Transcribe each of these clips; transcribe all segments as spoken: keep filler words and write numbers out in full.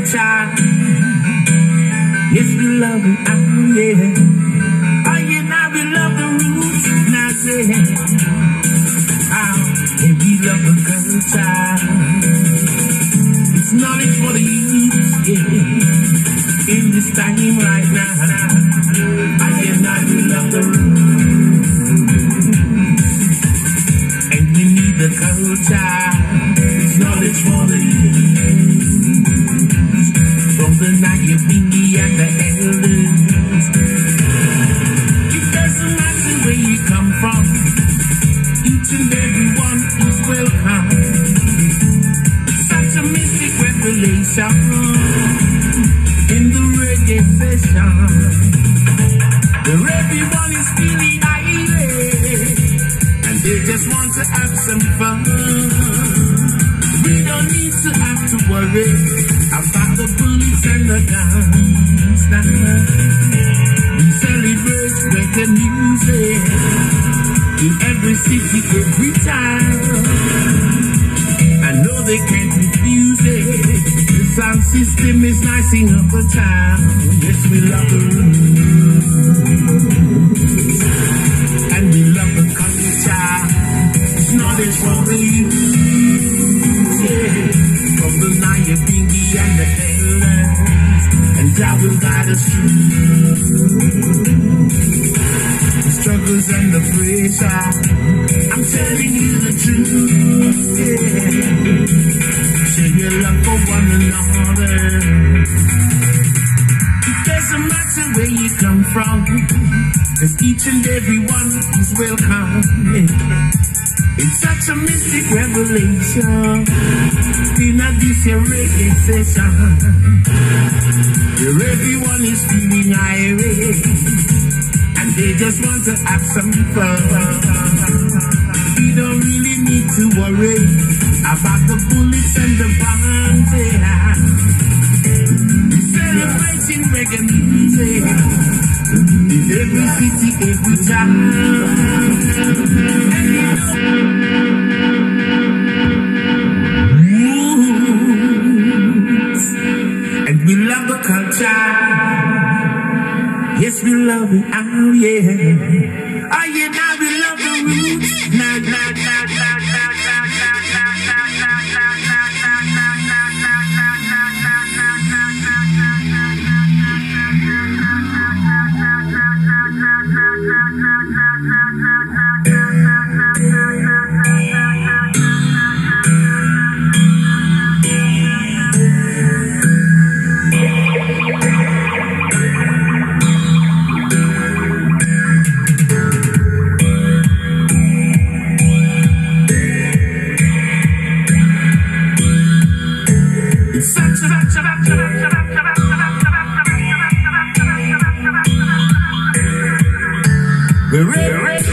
culture. Yes, we love it, oh yeah. Oh yeah, now we love the roots, now say, oh, and we love the culture. It's knowledge for the youth, yeah, in this time right now. Oh yeah, now we love the roots, and we need the culture. It's knowledge for the youth, from the Naya Bingi and the elders. It doesn't matter where you come from, each and every one is welcome. It's such a mystic revelation in the reggae session, where everyone is feeling irate and they just want to have some fun. We don't need to have to worry about the bullets and the guns. Now we celebrate reggae music in every city, every town. I know they can't refuse it. The sound system is nicing up the town. Yes, we love the roots, and we love the culture. It's knowledge for the youth, yeah, from the Naya Bingi and the elders, and Jah will guide us through the struggles and the pressure. I'm telling you the truth, yeah. Share your love for one another. It doesn't matter where you come from, cause each and every one is welcome, yeah. It's such a mystic revelation in a this here reggae session, where everyone is feeling irate and they just want to have some fun. We don't really need to worry about the bullets and the bombs, yeah. Celebrating reggae music in every city, every town. And we love the culture. Yes, we love it, oh yeah. Oh yeah, now we love the roots. Nah, nah, nah, nah, nah, nah, we're ready.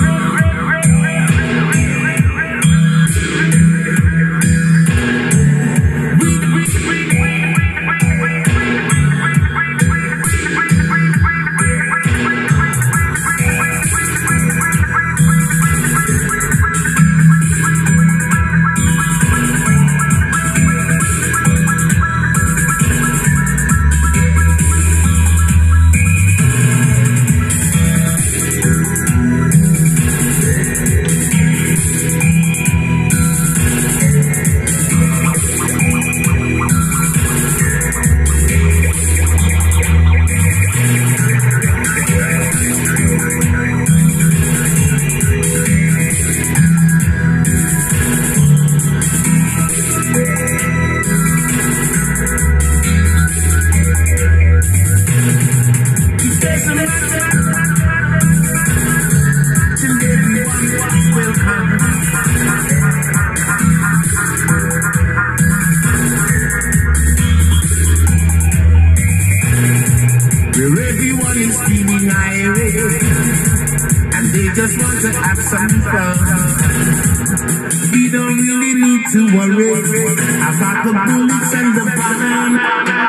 Where everyone is feeling irate and they just want to have some fun. We don't really need to worry about the bullets and the bombs.